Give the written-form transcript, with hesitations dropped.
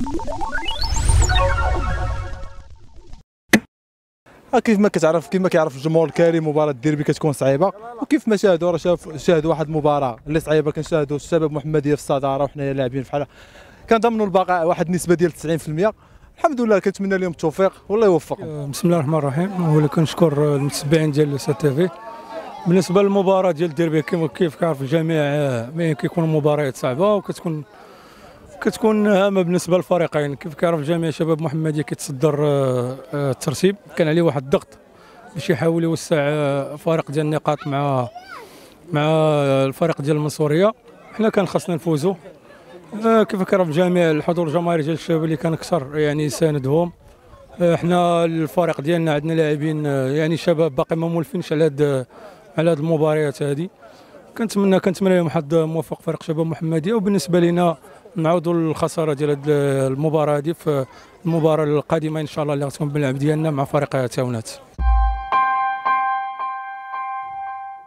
كيف ما كيعرف الجمهور الكريم مباراه الديربي كتكون صعيبه، وكيف ما شاهدوا راه شاهدوا واحد المباراه اللي صعيبه. كنشاهدوا الشباب محمديه في الصداره وحنا لاعبين بحال كنضمنوا البقاء واحد النسبه ديال 90%. الحمد لله كنتمنى لهم التوفيق والله يوفقهم. بسم الله الرحمن الرحيم. اولا كنشكر المتابعين ديال سي تي في. بالنسبه للمباراه ديال الديربي كيف كيعرف الجميع كيكونوا مباريات صعبه كتكون هامه بالنسبه للفريقين. كيف كيعرف الجميع شباب محمديه كيتصدر الترتيب، كان عليه واحد الضغط باش يحاول يوسع فرق ديال النقاط مع الفريق ديال المنصوريه. حنا كان خاصنا نفوزوا. كيف كيعرف الجميع الحضور الجماهيري ديال الشباب اللي كان كثر يساندهم. حنا الفريق ديالنا عندنا لاعبين شباب باقي ما مولفينش على هاد المباريات هذه. كنتمنى لهم حظ موفق فريق شباب محمديه، وبالنسبه لنا نعودوا للخساره ديال هذه المباراه هذه في المباراه القادمه ان شاء الله اللي غتكون باللعب ديالنا مع فريق تاونات.